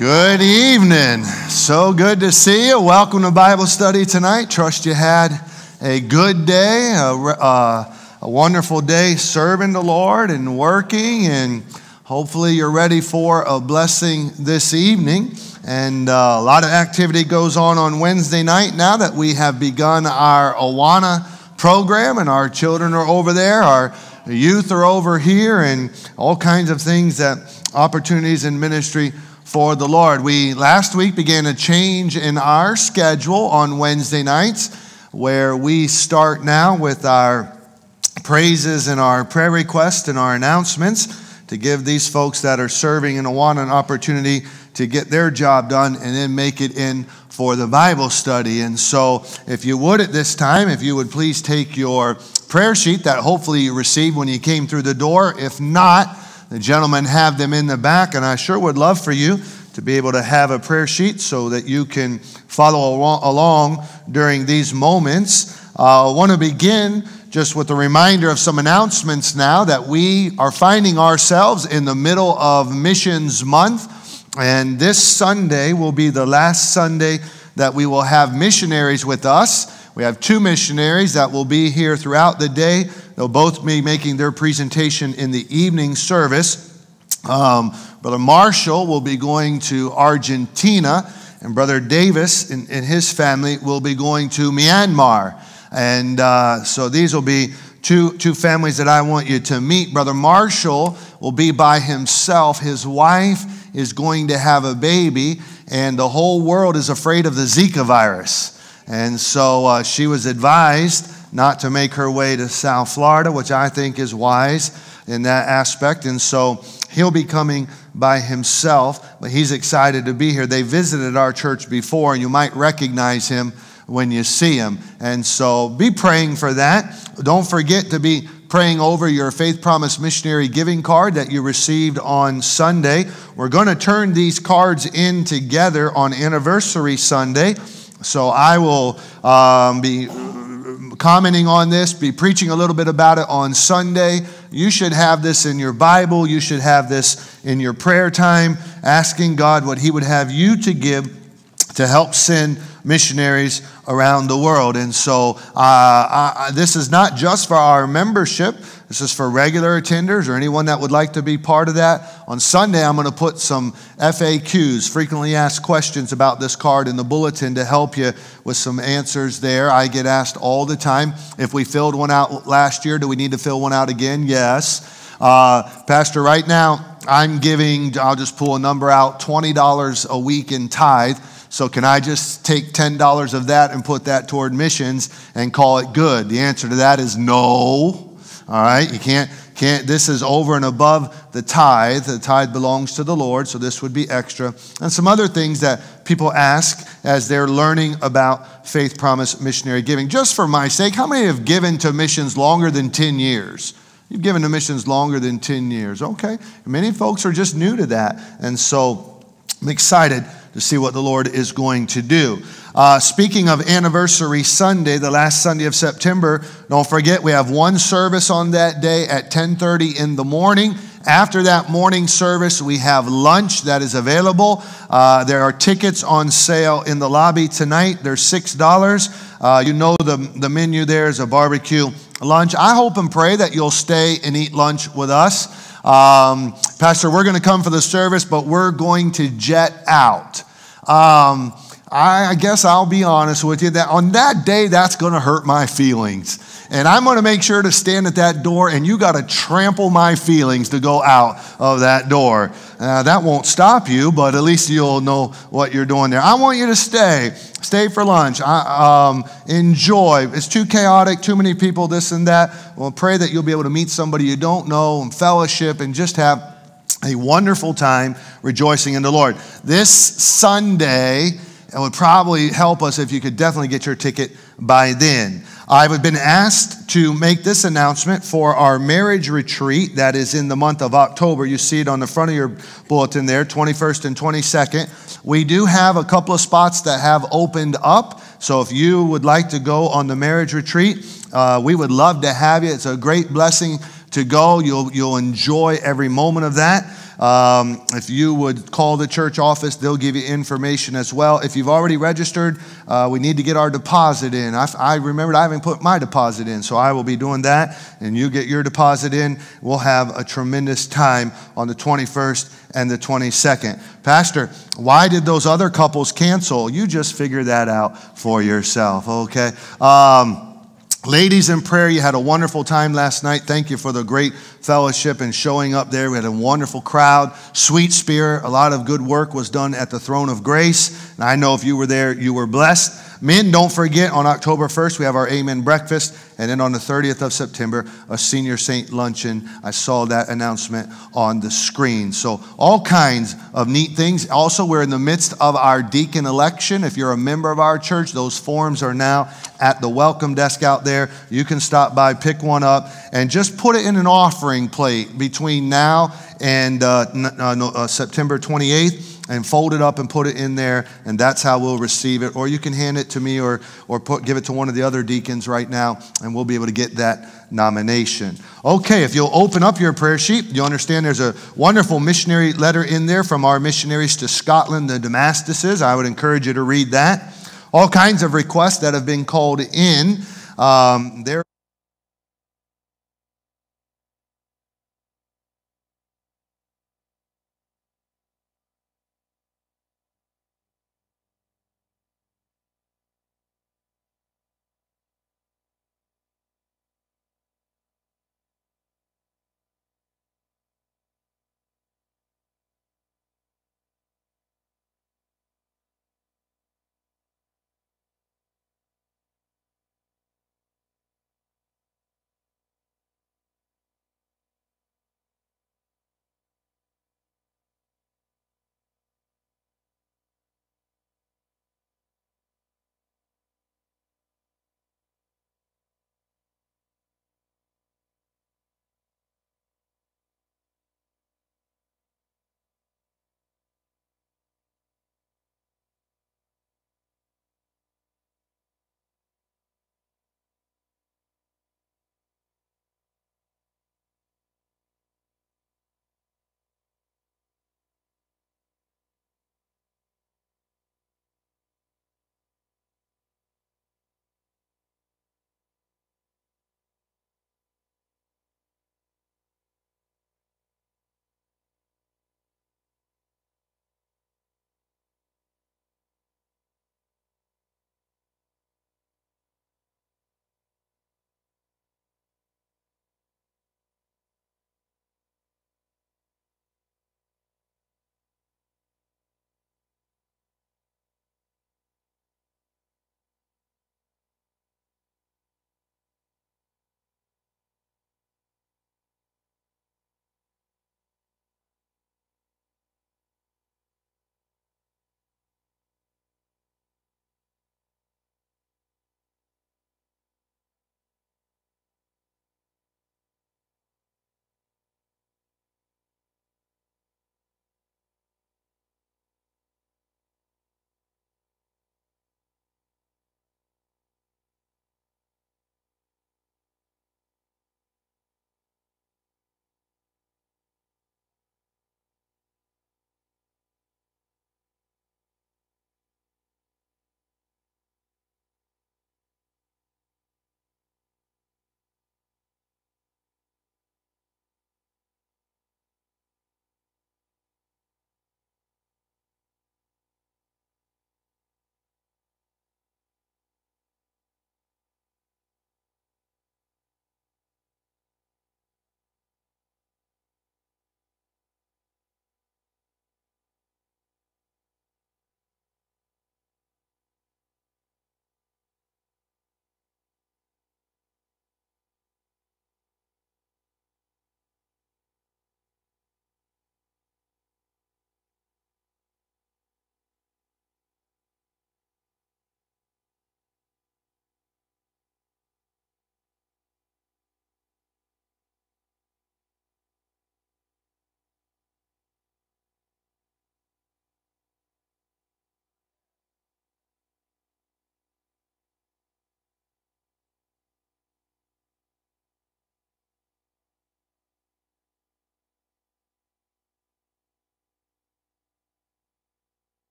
Good evening. So good to see you. Welcome to Bible study tonight. Trust you had a good day, a wonderful day serving the Lord and working, and hopefully you're ready for a blessing this evening. And a lot of activity goes on Wednesday night now that we have begun our Awana program, and our children are over there, our youth are over here, and all kinds of things, opportunities in ministry for the Lord. We last week began a change in our schedule on Wednesday nights, where we start now with our praises and our prayer requests and our announcements to give these folks that are serving in Awana an opportunity to get their job done and then make it in for the Bible study. And so if you would at this time, if you would please take your prayer sheet that hopefully you received when you came through the door. If not, the gentlemen have them in the back, and I sure would love for you to be able to have a prayer sheet so that you can follow along during these moments. I want to begin just with a reminder of some announcements now that we are finding ourselves in the middle of Missions Month, and this Sunday will be the last Sunday that we will have missionaries with us. We have two missionaries that will be here throughout the day. They'll both be making their presentation in the evening service. Brother Marshall will be going to Argentina, and Brother Davis and his family will be going to Myanmar. And so these will be two families that I want you to meet. Brother Marshall will be by himself. His wife is going to have a baby, and the whole world is afraid of the Zika virus. And so she was advised not to make her way to South Florida, which I think is wise in that aspect. And so he'll be coming by himself, but he's excited to be here. They visited our church before, and you might recognize him when you see him. And so be praying for that. Don't forget to be praying over your Faith Promise Missionary Giving card that you received on Sunday. We're going to turn these cards in together on Anniversary Sunday. So I will be commenting on this, be preaching a little bit about it on Sunday. You should have this in your Bible. You should have this in your prayer time, asking God what He would have you to give to help send missionaries around the world. And so this is not just for our membership. This is for regular attenders or anyone that would like to be part of that. On Sunday, I'm going to put some FAQs, frequently asked questions, about this card in the bulletin to help you with some answers there. I get asked all the time, if we filled one out last year, do we need to fill one out again? Yes. Pastor, right now, I'm giving, I'll just pull a number out, $20 a week in tithe. So can I just take $10 of that and put that toward missions and call it good? The answer to that is no. All right, you can't. This is over and above the tithe. The tithe belongs to the Lord, so this would be extra. And some other things that people ask as they're learning about Faith Promise Missionary Giving. Just for my sake, how many have given to missions longer than 10 years? You've given to missions longer than 10 years. Okay, many folks are just new to that. And so I'm excited to see what the Lord is going to do. Speaking of Anniversary Sunday, the last Sunday of September, don't forget we have one service on that day at 10:30 in the morning. After that morning service, we have lunch that is available. There are tickets on sale in the lobby tonight. They're $6. You know the menu there is a barbecue lunch. I hope and pray that you'll stay and eat lunch with us. Pastor, we're going to come for the service, but we're going to jet out. I guess I'll be honest with you that on that day, that's going to hurt my feelings. And I'm going to make sure to stand at that door, and you got to trample my feelings to go out of that door. That won't stop you, but at least you'll know what you're doing there. I want you to stay. Stay for lunch. Enjoy. It's too chaotic, too many people, this and that. Well, pray that you'll be able to meet somebody you don't know and fellowship and just have a wonderful time rejoicing in the Lord. This Sunday, it would probably help us if you could definitely get your ticket by then. I've been asked to make this announcement for our marriage retreat that is in the month of October. You see it on the front of your bulletin there, 21st and 22nd. We do have a couple of spots that have opened up. So if you would like to go on the marriage retreat, we would love to have you. It's a great blessing to go. You'll enjoy every moment of that. If you would call the church office, they'll give you information as well. If you've already registered, we need to get our deposit in. I remembered I haven't put my deposit in, so I will be doing that, and you get your deposit in. We'll have a tremendous time on the 21st and the 22nd. Pastor, why did those other couples cancel? You just figure that out for yourself, okay? Ladies in prayer, you had a wonderful time last night. Thank you for the great fellowship and showing up there. We had a wonderful crowd, sweet spirit. A lot of good work was done at the throne of grace. And I know if you were there, you were blessed. Men, don't forget, on October 1st, we have our Amen breakfast. And then on the 30th of September, a senior saint luncheon. I saw that announcement on the screen. So all kinds of neat things. Also, we're in the midst of our deacon election. If you're a member of our church, those forms are now at the welcome desk out there. You can stop by, pick one up, and just put it in an offering plate between now and September 28th. And fold it up and put it in there, and that's how we'll receive it. Or you can hand it to me or give it to one of the other deacons right now, and we'll be able to get that nomination. Okay, if you'll open up your prayer sheet, you'll understand there's a wonderful missionary letter in there from our missionaries to Scotland, the Damastuses. I would encourage you to read that. All kinds of requests that have been called in. There.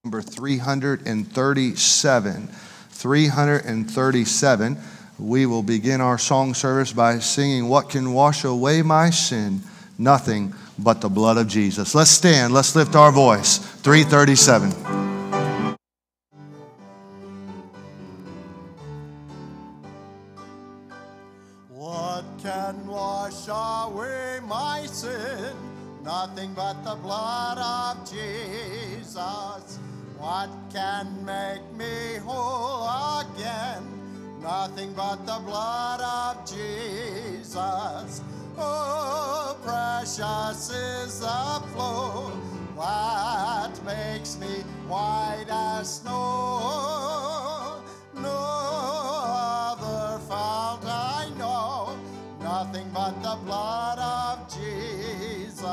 Number 337. 337. We will begin our song service by singing, "What can wash away my sin? Nothing but the blood of Jesus." Let's stand. Let's lift our voice. 337. What can wash away my sin? Nothing but the blood of Jesus. What can make me whole again? Nothing but the blood of Jesus. Oh, precious is the flow that makes me white as snow. No other fount I know, nothing but the blood of Jesus.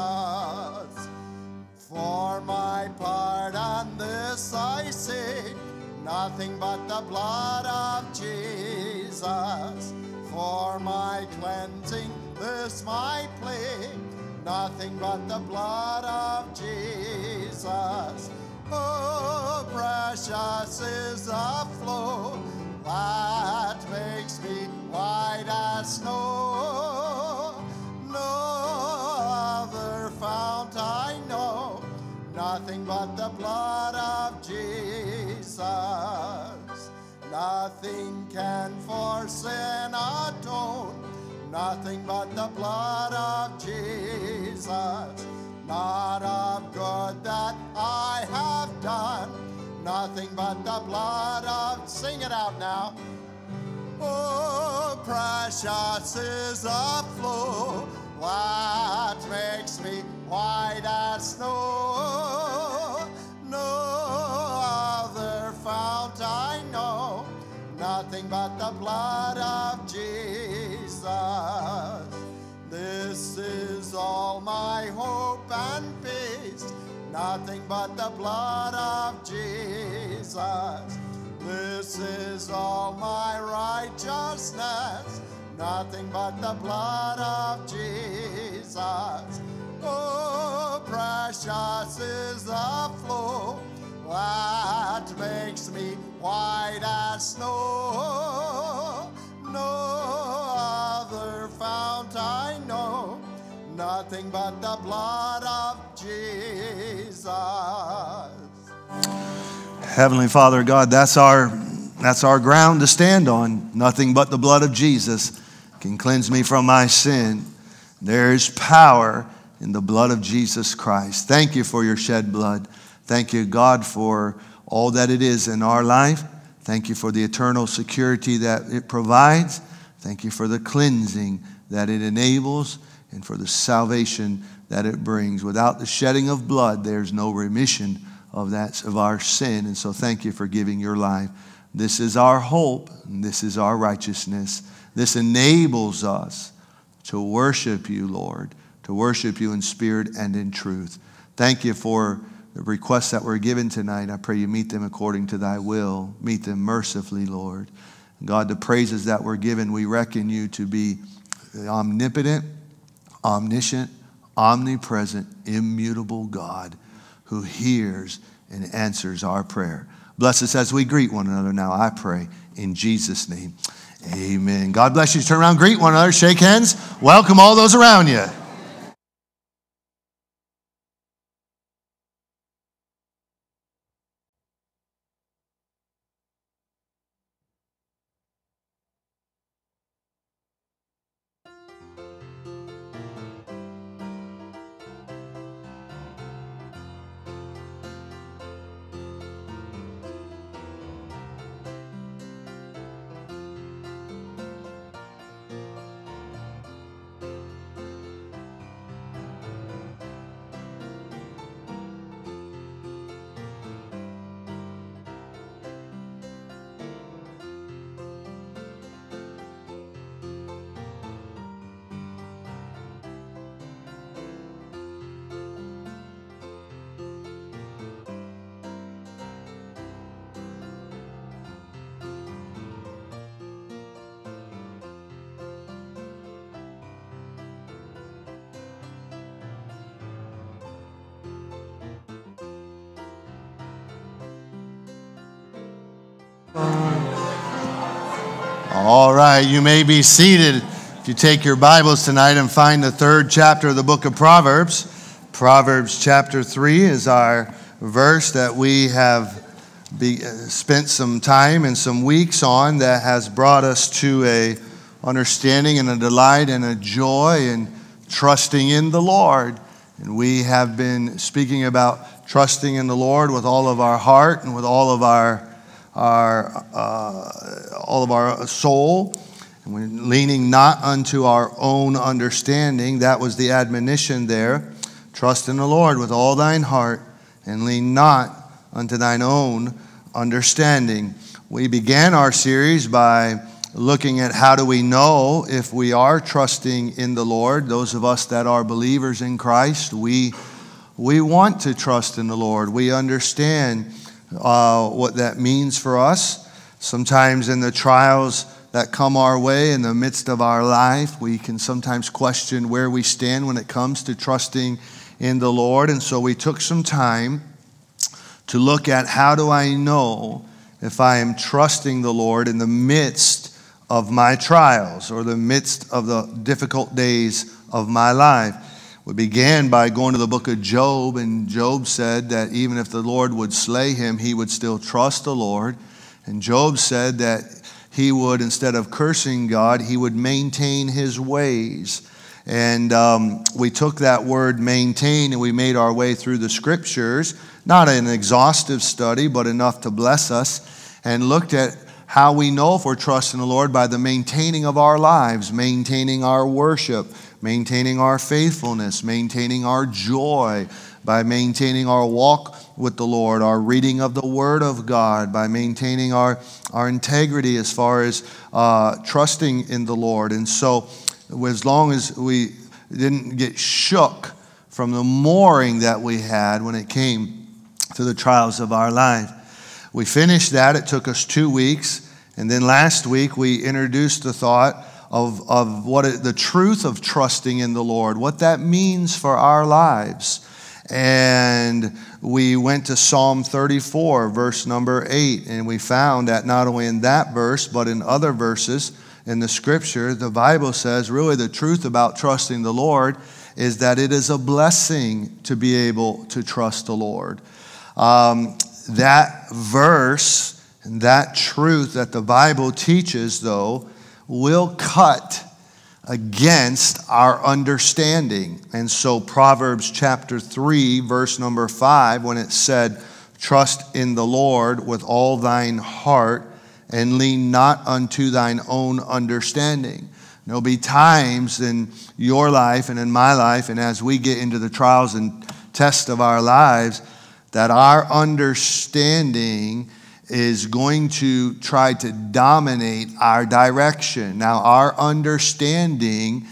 For my part on this I say, nothing but the blood of Jesus. For my cleansing, this my plea, nothing but the blood of Jesus. Oh, precious is the flow that makes me white as snow. No other fount I know, nothing but the blood of Jesus. Nothing can for sin atone, nothing but the blood of Jesus. Not of good that I have done, nothing but the blood of, sing it out now. Oh, precious is the flow that makes me white as snow. No other fount I know, nothing but the blood of Jesus. This is all my hope and peace, nothing but the blood of Jesus. This is all my righteousness, nothing but the blood of Jesus. Oh, precious is the flow that makes me white as snow. No other fount I know, nothing but the blood of Jesus. Heavenly Father God, that's our ground to stand on. Nothing but the blood of Jesus can cleanse me from my sin. There is power in the blood of Jesus Christ. Thank you for your shed blood. Thank you, God, for all that it is in our life. Thank you for the eternal security that it provides. Thank you for the cleansing that it enables and for the salvation that it brings. Without the shedding of blood, there's no remission of our sin. And so thank you for giving your life. This is our hope, and this is our righteousness. This enables us to worship you, Lord, to worship you in spirit and in truth. Thank you for the requests that were given tonight. I pray you meet them according to thy will. Meet them mercifully, Lord. God, the praises that were given, we reckon you to be omnipotent, omniscient, omnipresent, immutable God who hears and answers our prayer. Bless us as we greet one another now, I pray, in Jesus' name. Amen. God bless you. Turn around, greet one another, shake hands, welcome all those around you. All right, you may be seated. If you take your Bibles tonight and find the 3rd chapter of the book of Proverbs. Proverbs chapter 3 is our verse that we have spent some time and some weeks on, that has brought us to a understanding and a delight and a joy in trusting in the Lord. And we have been speaking about trusting in the Lord with all of our heart and with all of our soul, and we're leaning not unto our own understanding. That was the admonition there. Trust in the Lord with all thine heart, and lean not unto thine own understanding. We began our series by looking at how do we know if we are trusting in the Lord. Those of us that are believers in Christ, we want to trust in the Lord. We understand what that means for us. Sometimes in the trials that come our way in the midst of our life, we can sometimes question where we stand when it comes to trusting in the Lord. And so we took some time to look at how do I know if I am trusting the Lord in the midst of my trials or the midst of the difficult days of my life. We began by going to the book of Job, and Job said that even if the Lord would slay him, he would still trust the Lord. And Job said that he would, instead of cursing God, he would maintain his ways. And we took that word maintain and we made our way through the scriptures, not an exhaustive study, but enough to bless us, and looked at how we know if we're trusting the Lord by the maintaining of our lives, maintaining our worship, maintaining our faithfulness, maintaining our joy, by maintaining our walk with the Lord, our reading of the Word of God, by maintaining our integrity as far as trusting in the Lord. And so as long as we didn't get shook from the mooring that we had when it came to the trials of our life. We finished that. It took us 2 weeks. And then last week we introduced the thought of the truth of trusting in the Lord, what that means for our lives. And we went to Psalm 34, verse number 8, and we found that not only in that verse, but in other verses in the scripture, the Bible says really the truth about trusting the Lord is that it is a blessing to be able to trust the Lord. That verse and that truth that the Bible teaches, though, will cut against our understanding. And so Proverbs chapter 3, verse number 5, when it said, trust in the Lord with all thine heart and lean not unto thine own understanding. There'll be times in your life and in my life, and as we get into the trials and tests of our lives, that our understanding is going to try to dominate our direction. Now, our understanding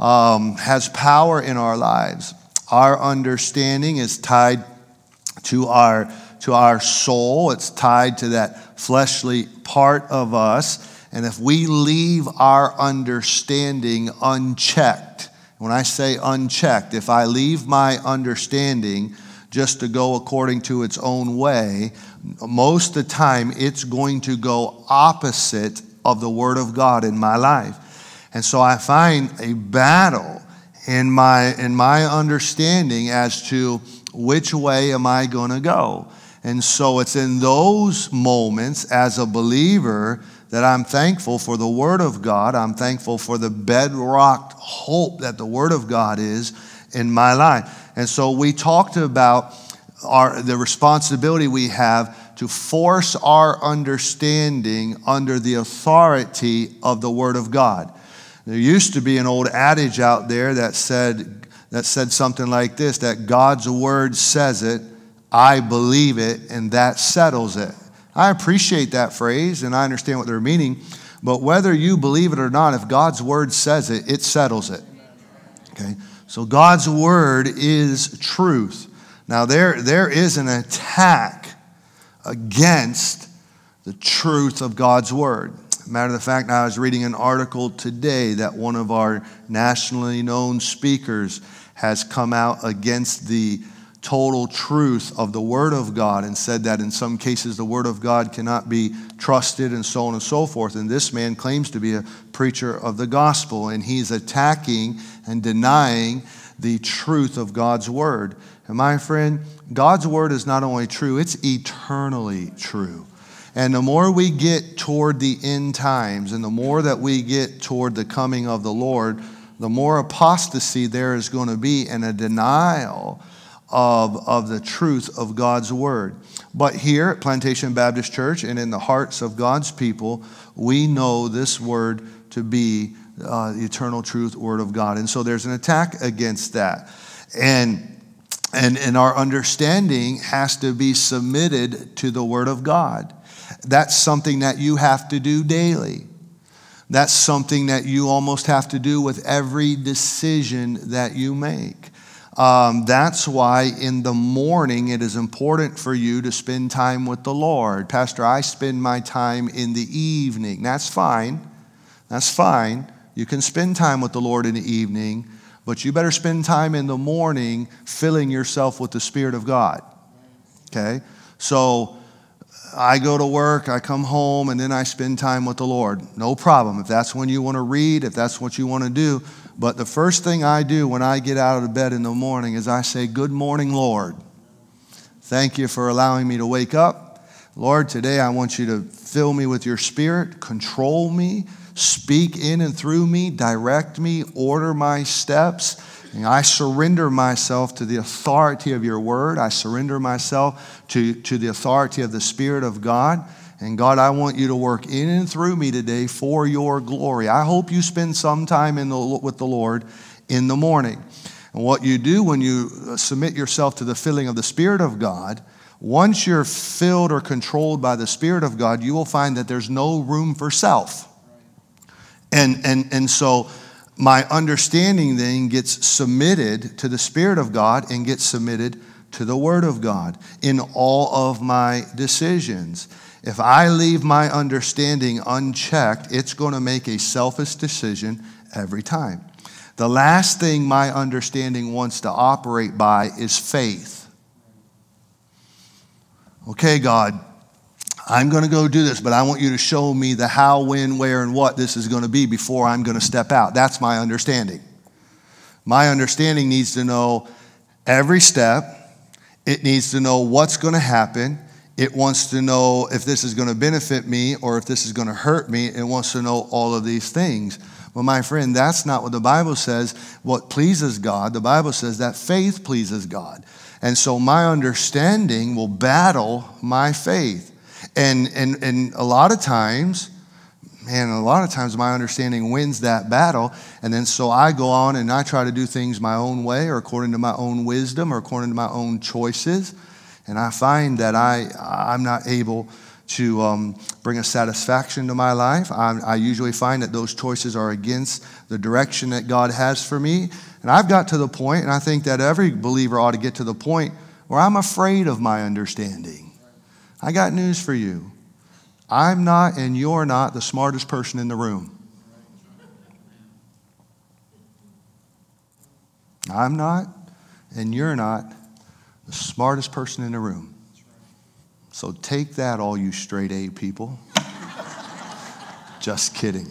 has power in our lives. Our understanding is tied to our soul. It's tied to that fleshly part of us. And if we leave our understanding unchecked, when I say unchecked, if I leave my understanding just to go according to its own way, most of the time it's going to go opposite of the Word of God in my life. And so I find a battle in my understanding as to which way am I going to go. And so it's in those moments as a believer that I'm thankful for the Word of God. I'm thankful for the bedrock hope that the Word of God is in my life. And so we talked about the responsibility we have to force our understanding under the authority of the Word of God. There used to be an old adage out there that said something like this, that God's Word says it, I believe it, and that settles it. I appreciate that phrase, and I understand what they're meaning, but whether you believe it or not, if God's Word says it, it settles it. Okay? So God's Word is truth. Now there is an attack against the truth of God's Word. Matter of fact, I was reading an article today that one of our nationally known speakers has come out against the total truth of the Word of God and said that in some cases the Word of God cannot be trusted and so on and so forth. And this man claims to be a preacher of the gospel, and he's attacking and denying the truth of God's Word. And my friend, God's Word is not only true, it's eternally true. And the more we get toward the end times and the more that we get toward the coming of the Lord, the more apostasy there is going to be and a denial of the truth of God's Word. But here at Plantation Baptist Church and in the hearts of God's people, we know this Word to be the eternal truth Word of God. And so there's an attack against that. And our understanding has to be submitted to the Word of God. That's something that you have to do daily. That's something that you almost have to do with every decision that you make. That's why in the morning it is important for you to spend time with the Lord. Pastor, I spend my time in the evening. That's fine. That's fine. You can spend time with the Lord in the evening, but you better spend time in the morning filling yourself with the Spirit of God. Okay? So I go to work, I come home, and then I spend time with the Lord. No problem. If that's when you want to read, if that's what you want to do. But the first thing I do when I get out of bed in the morning is I say, "Good morning, Lord. Thank you for allowing me to wake up. Lord, today I want you to fill me with your Spirit, control me, speak in and through me, direct me, order my steps. And I surrender myself to the authority of your word. I surrender myself to the authority of the Spirit of God. And God, I want you to work in and through me today for your glory." I hope you spend some time with the Lord in the morning. And what you do when you submit yourself to the filling of the Spirit of God, once you're filled or controlled by the Spirit of God, you will find that there's no room for self. And so my understanding then gets submitted to the Spirit of God and gets submitted to the Word of God in all of my decisions. If I leave my understanding unchecked, it's going to make a selfish decision every time. The last thing my understanding wants to operate by is faith. Okay, God, I'm going to go do this, but I want you to show me the how, when, where, and what this is going to be before I'm going to step out. That's my understanding. My understanding needs to know every step. It needs to know what's going to happen. It wants to know if this is going to benefit me or if this is going to hurt me. It wants to know all of these things. Well, my friend, that's not what the Bible says. What pleases God, the Bible says that faith pleases God. And so my understanding will battle my faith. And a lot of times my understanding wins that battle. And then so I go on and I try to do things my own way or according to my own wisdom or according to my own choices. And I find that I'm not able to bring a satisfaction to my life. I usually find that those choices are against the direction that God has for me. And I've got to the point, and I think that every believer ought to get to the point where I'm afraid of my understanding. I got news for you. I'm not and you're not the smartest person in the room. I'm not and you're not the smartest person in the room. So take that, all you straight A people. Just kidding.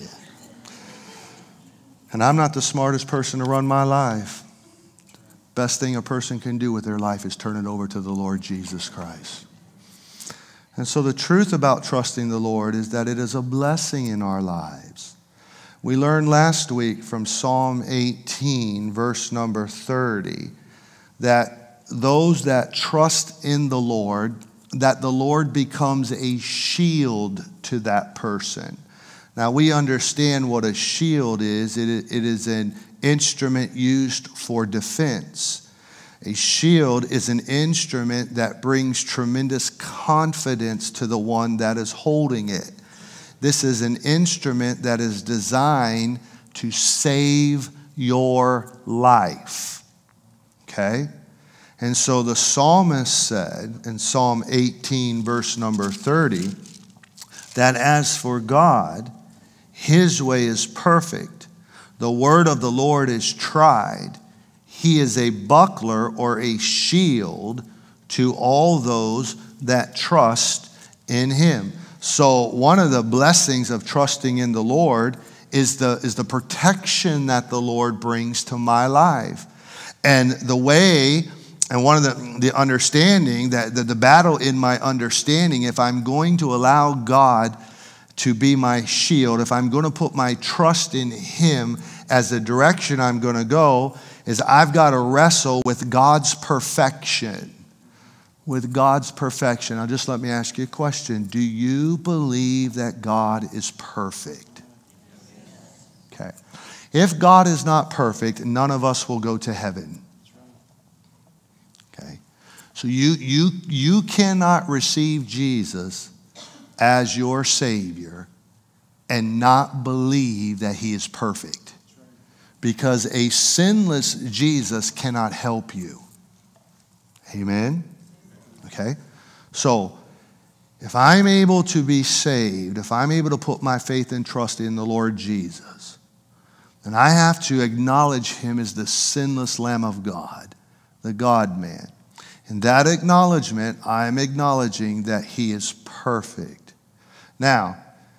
And I'm not the smartest person to run my life. Best thing a person can do with their life is turn it over to the Lord Jesus Christ. And so the truth about trusting the Lord is that it is a blessing in our lives. We learned last week from Psalm 18, verse number 30, that those that trust in the Lord, that the Lord becomes a shield to that person. Now we understand what a shield is. It is an instrument used for defense. A shield is an instrument that brings tremendous confidence to the one that is holding it. This is an instrument that is designed to save your life. Okay? And so the psalmist said in Psalm 18, verse number 30, that as for God, his way is perfect. The word of the Lord is tried. he is a buckler or a shield to all those that trust in him. So one of the blessings of trusting in the Lord is the protection that the Lord brings to my life. And the way, and one of the understanding, that the battle in my understanding, if I'm going to allow God to be my shield, if I'm going to put my trust in him as the direction I'm going to go, is I've got to wrestle with God's perfection. With God's perfection. Now just let me ask you a question. Do you believe that God is perfect? Okay. If God is not perfect, none of us will go to heaven. Okay. So you cannot receive Jesus as your Savior and not believe that he is perfect. Because a sinless Jesus cannot help you. Amen? Okay? So, if I'm able to be saved, if I'm able to put my faith and trust in the Lord Jesus, then I have to acknowledge him as the sinless Lamb of God, the God-man. In that acknowledgement, I'm acknowledging that he is perfect. Now,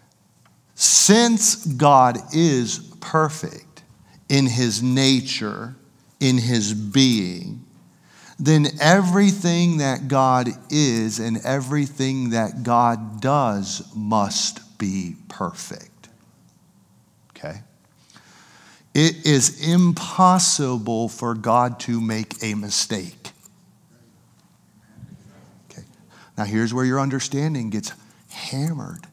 since God is perfect in his nature, in his being, then everything that God is and everything that God does must be perfect. Okay? It is impossible for God to make a mistake. Okay. Now here's where your understanding gets hammered.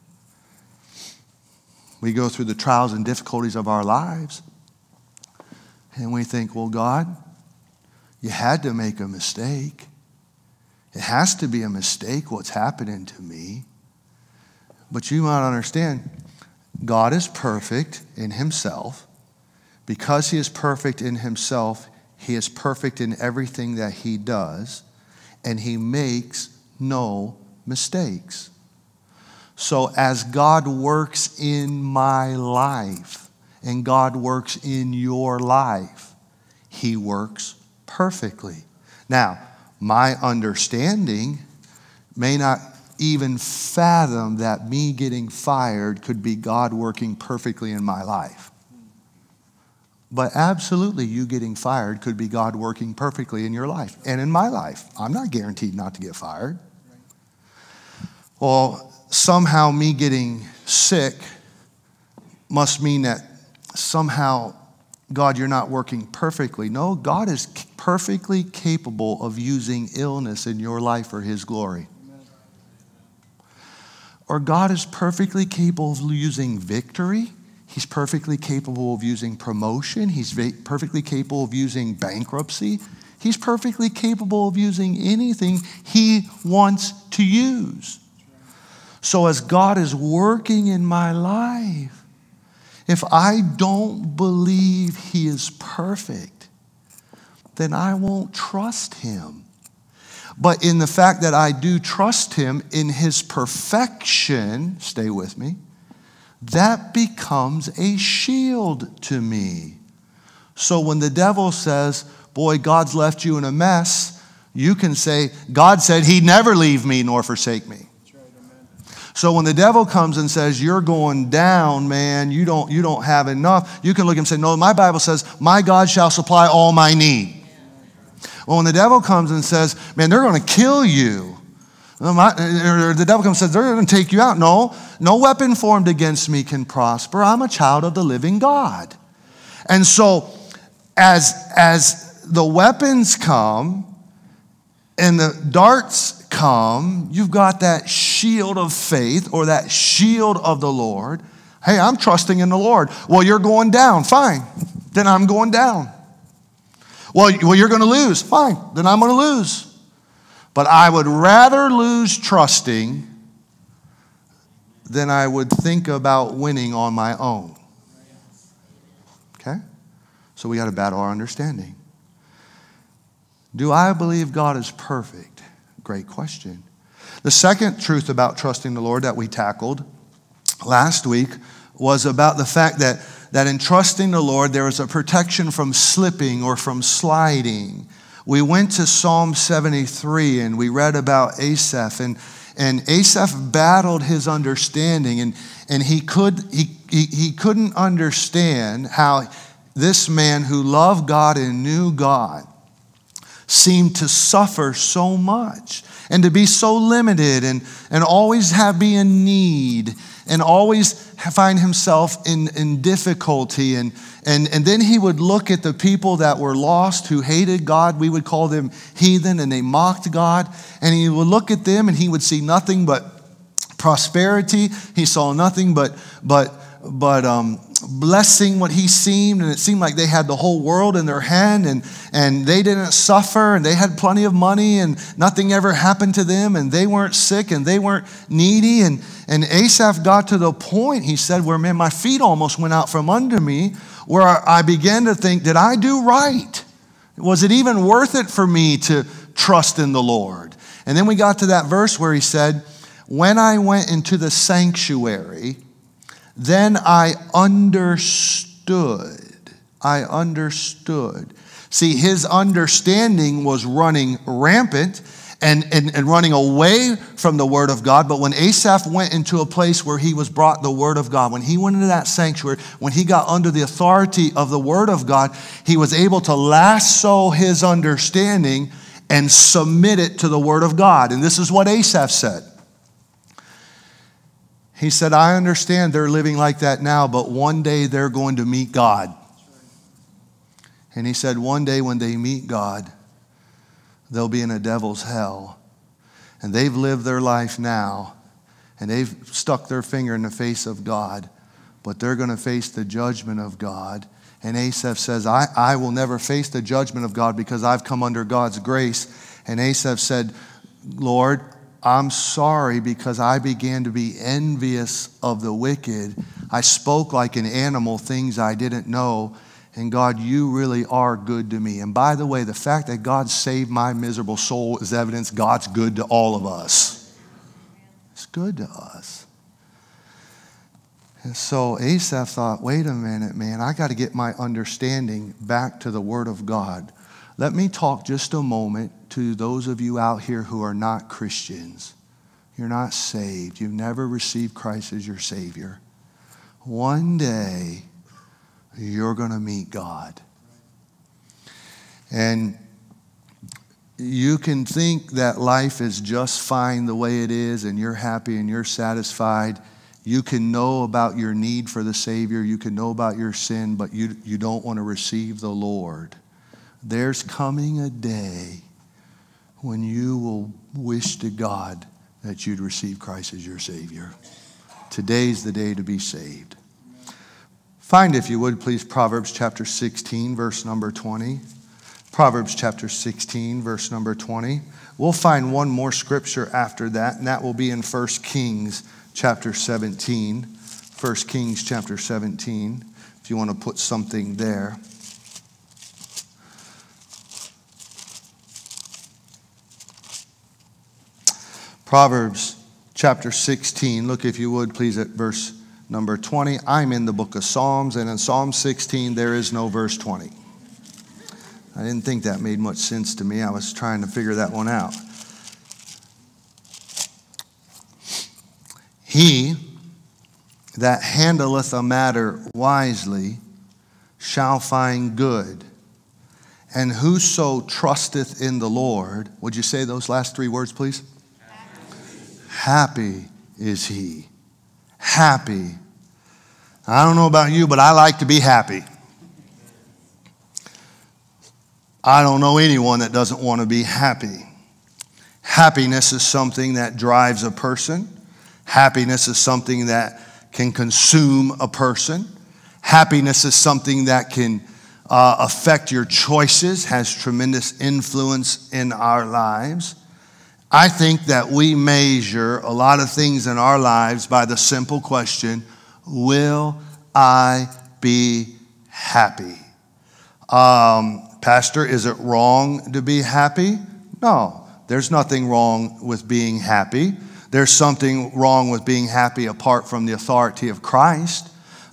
We go through the trials and difficulties of our lives, and we think, well, God, you had to make a mistake. It has to be a mistake what's happening to me. But you might understand, God is perfect in himself. Because he is perfect in himself, he is perfect in everything that he does, and he makes no mistakes. So as God works in my life, and God works in your life, he works perfectly. Now, my understanding may not even fathom that me getting fired could be God working perfectly in my life. But absolutely, you getting fired could be God working perfectly in your life and in my life. I'm not guaranteed not to get fired. Well, somehow me getting sick must mean that somehow, God, you're not working perfectly. No, God is perfectly capable of using illness in your life for his glory. Amen. Or God is perfectly capable of using victory. He's perfectly capable of using promotion. He's perfectly capable of using bankruptcy. He's perfectly capable of using anything he wants to use. So as God is working in my life, if I don't believe he is perfect, then I won't trust him. But in the fact that I do trust him in his perfection, stay with me, that becomes a shield to me. So when the devil says, boy, God's left you in a mess, you can say, God said he'd never leave me nor forsake me. So when the devil comes and says, you're going down, man, you don't have enough, you can look at him and say, no, my Bible says, my God shall supply all my need. Well, when the devil comes and says, man, they're going to kill you, or the devil comes and says, they're going to take you out. No weapon formed against me can prosper. I'm a child of the living God. And so as the weapons come and the darts come, you've got that shield of faith or that shield of the Lord. Hey, I'm trusting in the Lord. Well, you're going down. Fine. Then I'm going down. Well, you're going to lose. Fine. Then I'm going to lose. But I would rather lose trusting than I would think about winning on my own. Okay? So we got to battle our understanding. Do I believe God is perfect? Great question. The second truth about trusting the Lord that we tackled last week was about the fact that that in trusting the Lord, there is a protection from slipping or from sliding. We went to Psalm 73 and we read about Asaph, and Asaph battled his understanding, and he couldn't understand how this man who loved God and knew God seemed to suffer so much and to be so limited and always be in need and always find himself in difficulty. And then he would look at the people that were lost, who hated God. We would call them heathen, and they mocked God. And he would look at them and he would see nothing but prosperity. He saw nothing but blessing what he seemed, and it seemed like they had the whole world in their hand, and they didn't suffer, and they had plenty of money, and nothing ever happened to them, and they weren't sick, and they weren't needy. And Asaph got to the point, he said, where, man, my feet almost went out from under me, where I began to think, did I do right? Was it even worth it for me to trust in the Lord? And then we got to that verse where he said, when I went into the sanctuary, then I understood. I understood. See, his understanding was running rampant and running away from the Word of God. But when Asaph went into a place where he was brought the Word of God, when he went into that sanctuary, when he got under the authority of the Word of God, he was able to lasso his understanding and submit it to the Word of God. And this is what Asaph said. He said, I understand they're living like that now, but one day they're going to meet God. And he said, one day when they meet God, they'll be in a devil's hell. And they've lived their life now, and they've stuck their finger in the face of God, but they're going to face the judgment of God. And Asaph says, I will never face the judgment of God because I've come under God's grace. And Asaph said, Lord, I'm sorry because I began to be envious of the wicked. I spoke like an animal, things I didn't know. And God, you really are good to me. And by the way, the fact that God saved my miserable soul is evidence God's good to all of us. It's good to us. And so Asaph thought, wait a minute, man, I got to get my understanding back to the Word of God. Let me talk just a moment to those of you out here who are not Christians. You're not saved. You've never received Christ as your Savior. One day, you're going to meet God. And you can think that life is just fine the way it is, and you're happy and you're satisfied. You can know about your need for the Savior. You can know about your sin, but you don't want to receive the Lord. There's coming a day when you will wish to God that you'd receive Christ as your Savior. Today's the day to be saved. Find, if you would, please, Proverbs chapter 16, verse number 20. Proverbs chapter 16, verse number 20. We'll find one more scripture after that, and that will be in 1 Kings chapter 17. 1 Kings chapter 17, if you want to put something there. Proverbs chapter 16, look if you would please at verse number 20. I'm in the book of Psalms, and in Psalm 16 there is no verse 20. I didn't think that made much sense to me. I was trying to figure that one out. He that handleth a matter wisely shall find good, and whoso trusteth in the Lord, would you say those last three words, please? Happy is he. Happy. I don't know about you, but I like to be happy. I don't know anyone that doesn't want to be happy. Happiness is something that drives a person. Happiness is something that can consume a person. Happiness is something that can affect your choices, has tremendous influence in our lives. I think that we measure a lot of things in our lives by the simple question, will I be happy? Pastor, is it wrong to be happy? No, there's nothing wrong with being happy. There's something wrong with being happy apart from the authority of Christ.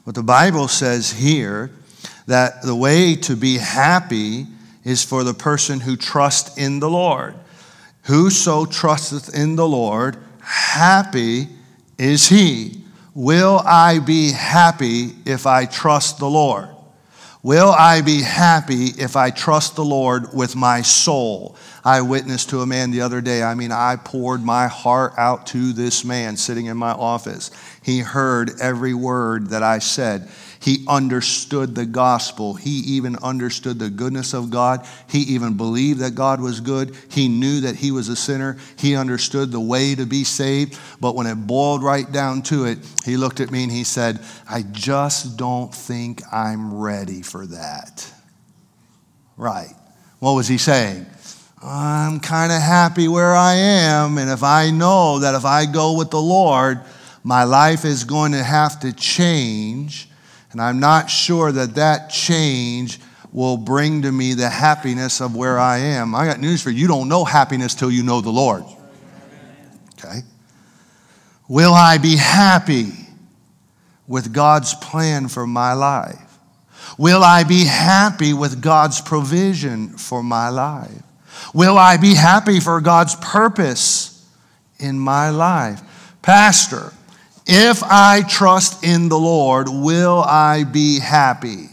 But the Bible says here that the way to be happy is for the person who trusts in the Lord. Whoso trusteth in the Lord, happy is he. Will I be happy if I trust the Lord? Will I be happy if I trust the Lord with my soul? I witnessed to a man the other day. I poured my heart out to this man sitting in my office. He heard every word that I said. He understood the gospel. He even understood the goodness of God. He even believed that God was good. He knew that he was a sinner. He understood the way to be saved. But when it boiled right down to it, he looked at me and he said, I just don't think I'm ready for that. Right. What was he saying? I'm kind of happy where I am, and if I know that if I go with the Lord, my life is going to have to change, and I'm not sure that that change will bring to me the happiness of where I am. I got news for you. You don't know happiness till you know the Lord. Okay? Will I be happy with God's plan for my life? Will I be happy with God's provision for my life? Will I be happy for God's purpose in my life? Pastor, if I trust in the Lord, will I be happy?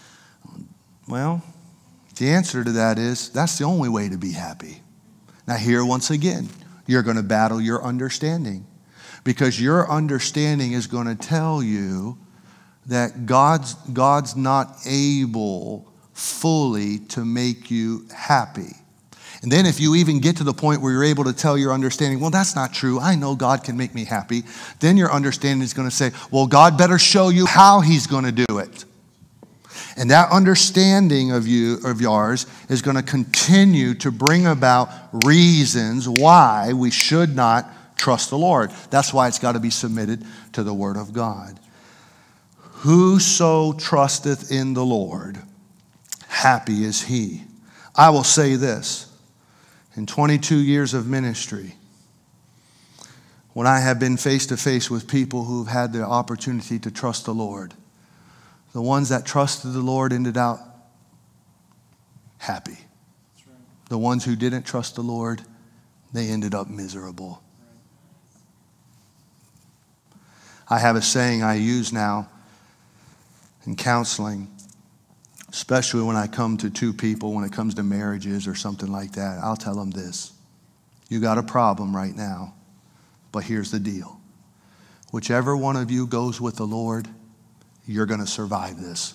Well, the answer to that is that's the only way to be happy. Now here once again, you're going to battle your understanding, because your understanding is going to tell you that God's not able fully to make you happy. And then if you even get to the point where you're able to tell your understanding, well, that's not true. I know God can make me happy. Then your understanding is going to say, well, God better show you how he's going to do it. And that understanding of yours is going to continue to bring about reasons why we should not trust the Lord. That's why it's got to be submitted to the Word of God. Whoso trusteth in the Lord, happy is he. I will say this. In 22 years of ministry, when I have been face to face with people who've had the opportunity to trust the Lord, the ones that trusted the Lord ended out happy. That's right. The ones who didn't trust the Lord, they ended up miserable. Right. I have a saying I use now in counseling, especially when I come to two people, when it comes to marriages or something like that. I'll tell them this. You got a problem right now, but here's the deal. Whichever one of you goes with the Lord, you're going to survive this.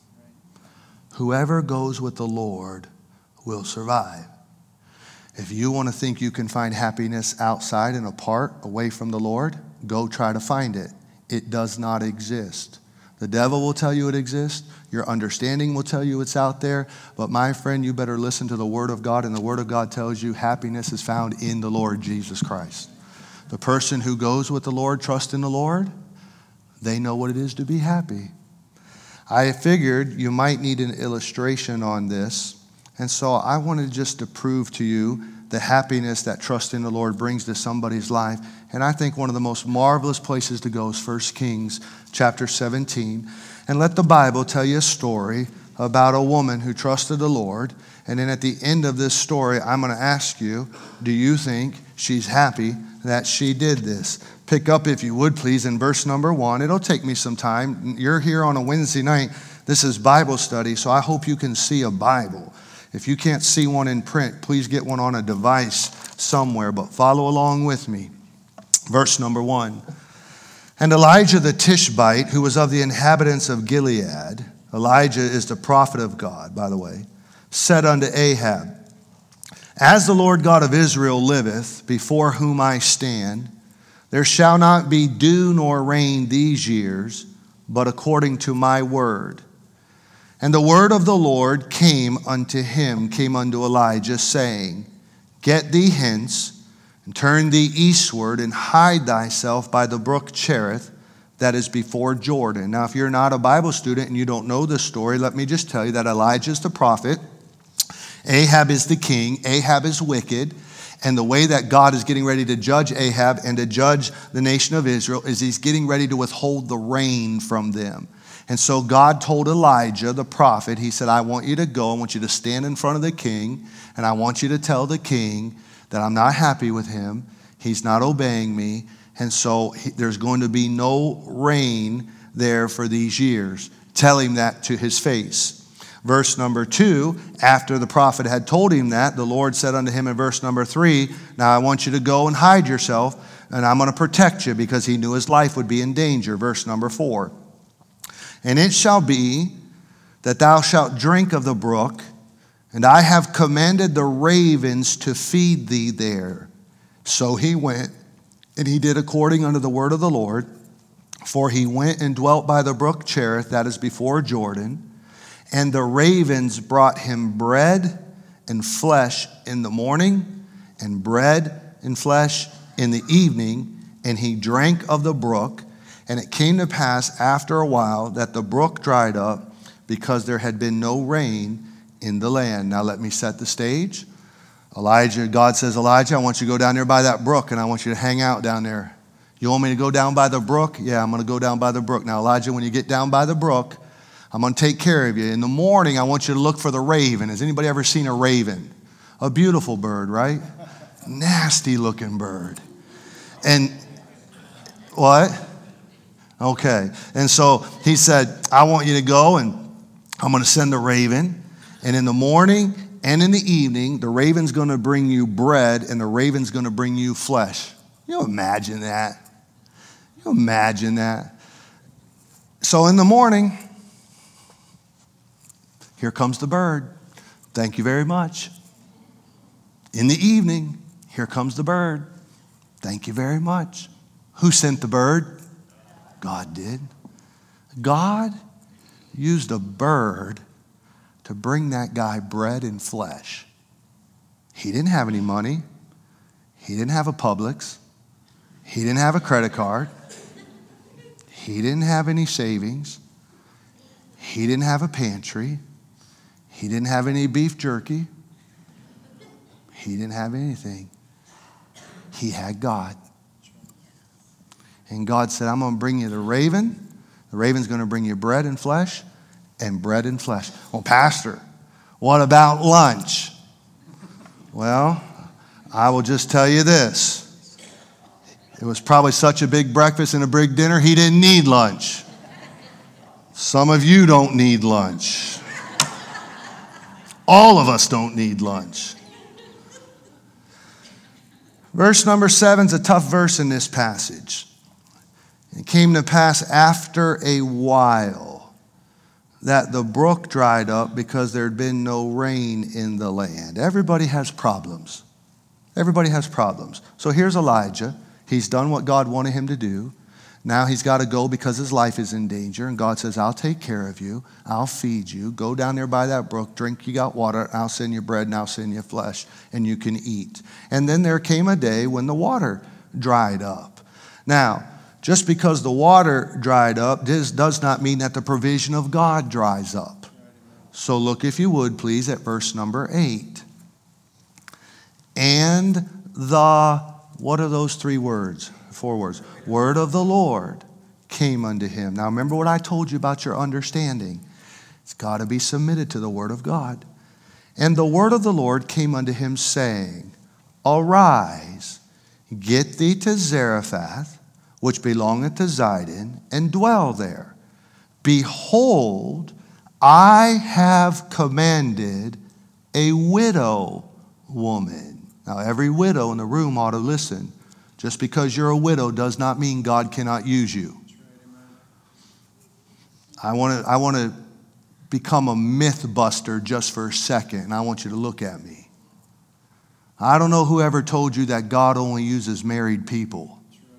Whoever goes with the Lord will survive. If you want to think you can find happiness outside and apart, away from the Lord, go try to find it. It does not exist. The devil will tell you it exists. Your understanding will tell you it's out there. But my friend, you better listen to the Word of God. And the Word of God tells you happiness is found in the Lord Jesus Christ. The person who goes with the Lord, trust in the Lord, they know what it is to be happy. I figured you might need an illustration on this. And so I wanted just to prove to you the happiness that trust in the Lord brings to somebody's life. And I think one of the most marvelous places to go is 1 Kings chapter 17. And let the Bible tell you a story about a woman who trusted the Lord. And then at the end of this story, I'm going to ask you, do you think she's happy that she did this? Pick up, if you would, please, in verse number 1. It'll take me some time. You're here on a Wednesday night. This is Bible study, so I hope you can see a Bible. If you can't see one in print, please get one on a device somewhere, but follow along with me. Verse number 1. And Elijah the Tishbite, who was of the inhabitants of Gilead, Elijah is the prophet of God, by the way, said unto Ahab, As the Lord God of Israel liveth, before whom I stand, there shall not be dew nor rain these years, but according to my word. And the word of the Lord came unto Elijah, saying, Get thee hence, and turn thee eastward, and hide thyself by the brook Cherith, that is before Jordan. Now, if you're not a Bible student and you don't know this story, let me just tell you that Elijah is the prophet, Ahab is the king, Ahab is wicked, And the way that God is getting ready to judge Ahab and to judge the nation of Israel is he's getting ready to withhold the rain from them. And so God told Elijah, the prophet, he said, I want you to go, I want you to stand in front of the king, and I want you to tell the king that I'm not happy with him. He's not obeying me. And so there's going to be no rain there for these years. Tell him that to his face. Verse number 2, after the prophet had told him that, the Lord said unto him in verse number 3, now I want you to go and hide yourself, and I'm going to protect you, because he knew his life would be in danger. Verse number 4. And it shall be that thou shalt drink of the brook, and I have commanded the ravens to feed thee there. So he went, and he did according unto the word of the Lord. For he went and dwelt by the brook Cherith, that is before Jordan. And the ravens brought him bread and flesh in the morning, and bread and flesh in the evening, and he drank of the brook. And it came to pass after a while that the brook dried up, because there had been no rain in the land. Now let me set the stage. God says, Elijah, I want you to go down there by that brook, and I want you to hang out down there. You want me to go down by the brook? Yeah, I'm going to go down by the brook. Now, Elijah, when you get down by the brook, I'm going to take care of you. In the morning, I want you to look for the raven. Has anybody ever seen a raven? A beautiful bird, right? Nasty looking bird. And what? Okay. And so he said, I want you to go, and I'm going to send a raven. And in the morning and in the evening, the raven's going to bring you bread, and the raven's going to bring you flesh. You imagine that? You imagine that? So in the morning, here comes the bird. Thank you very much. In the evening, here comes the bird. Thank you very much. Who sent the bird? God did. God used a bird to bring that guy bread and flesh. He didn't have any money. He didn't have a Publix. He didn't have a credit card. He didn't have any savings. He didn't have a pantry. He didn't have any beef jerky. He didn't have anything. He had God. And God said, I'm going to bring you the raven. The raven's going to bring you bread and flesh, and bread and flesh. Well, Pastor, what about lunch? Well, I will just tell you this. It was probably such a big breakfast and a big dinner, he didn't need lunch. Some of you don't need lunch. All of us don't need lunch. Verse number 7 is a tough verse in this passage. It came to pass after a while that the brook dried up, because there had been no rain in the land. Everybody has problems. Everybody has problems. So here's Elijah. He's done what God wanted him to do. Now he's got to go because his life is in danger. And God says, I'll take care of you. I'll feed you. Go down there by that brook. Drink, you got water. I'll send you bread, and I'll send you flesh, and you can eat. And then there came a day when the water dried up. Now, just because the water dried up does not mean that the provision of God dries up. So look, if you would, please, at verse number 8. And what are those 3 words? 4 words. Word of the Lord came unto him. Now remember what I told you about your understanding. It's got to be submitted to the word of God. And the word of the Lord came unto him, saying, Arise, get thee to Zarephath, which belongeth to Zidon, and dwell there. Behold, I have commanded a widow woman. Now, every widow in the room ought to listen. Just because you're a widow does not mean God cannot use you. I want to become a myth buster just for a second, and I want you to look at me. I don't know whoever told you that God only uses married people.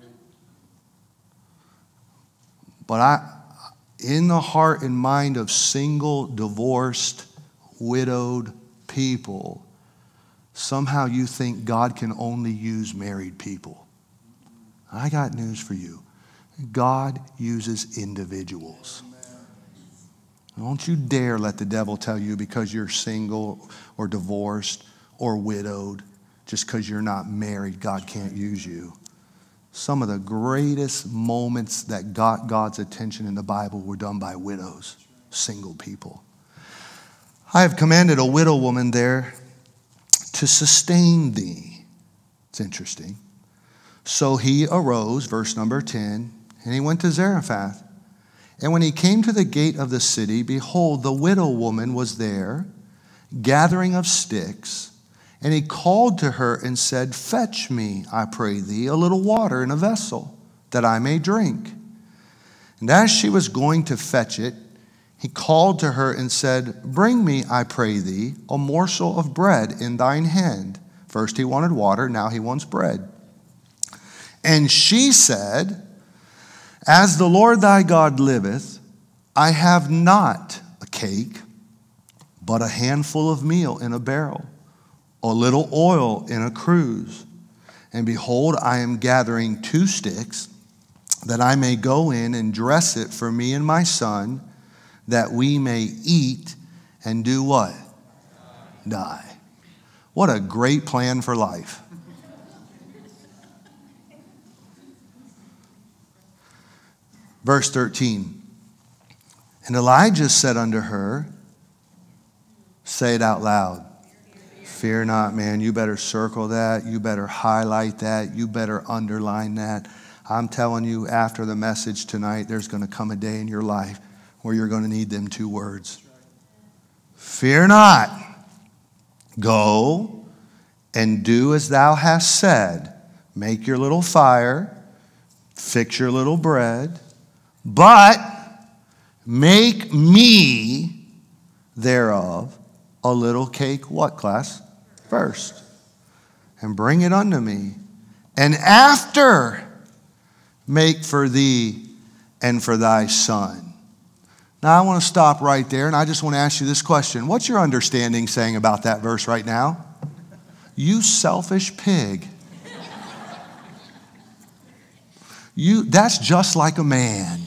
But in the heart and mind of single, divorced, widowed people, somehow you think God can only use married people. I got news for you. God uses individuals. Don't you dare let the devil tell you because you're single or divorced or widowed, just because you're not married, God can't use you. Some of the greatest moments that got God's attention in the Bible were done by widows, single people. I have commanded a widow woman there to sustain thee. It's interesting. So he arose, verse number 10, and he went to Zarephath. And when he came to the gate of the city, behold, the widow woman was there, gathering of sticks. And he called to her and said, fetch me, I pray thee, a little water in a vessel, that I may drink. And as she was going to fetch it, he called to her and said, bring me, I pray thee, a morsel of bread in thine hand. First he wanted water, now he wants bread. And she said, as the Lord thy God liveth, I have not a cake, but a handful of meal in a barrel, a little oil in a cruse. And behold, I am gathering 2 sticks, that I may go in and dress it for me and my son, that we may eat and do what? Die. What a great plan for life. Verse 13. And Elijah said unto her, say it out loud. Fear not, man. You better circle that. You better highlight that. You better underline that. I'm telling you, after the message tonight, there's going to come a day in your life where you're going to need them 2 words. Fear not. Go and do as thou hast said. Make your little fire. Fix your little bread. But make me thereof a little cake, what, class? First. And bring it unto me. And after make for thee and for thy son. Now I want to stop right there, and I just want to ask you this question. What's your understanding saying about that verse right now? You selfish pig. That's just like a man.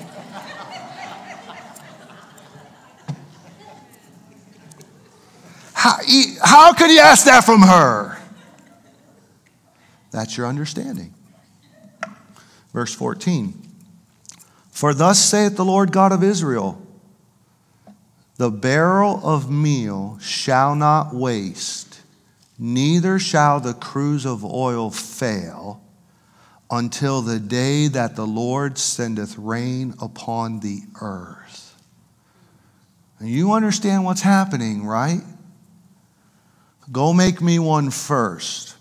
How could he ask that from her? That's your understanding. Verse 14. For thus saith the Lord God of Israel, the barrel of meal shall not waste, neither shall the cruse of oil fail, until the day that the Lord sendeth rain upon the earth. And you understand what's happening, right? Go make me one first.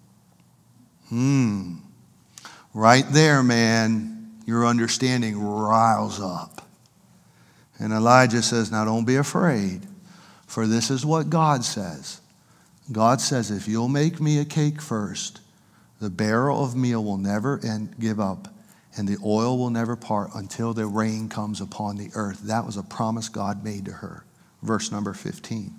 Right there, man, your understanding riles up. And Elijah says, now don't be afraid, for this is what God says. God says, if you'll make me a cake first, the barrel of meal will never give up, and the oil will never part until the rain comes upon the earth. That was a promise God made to her. Verse number 15.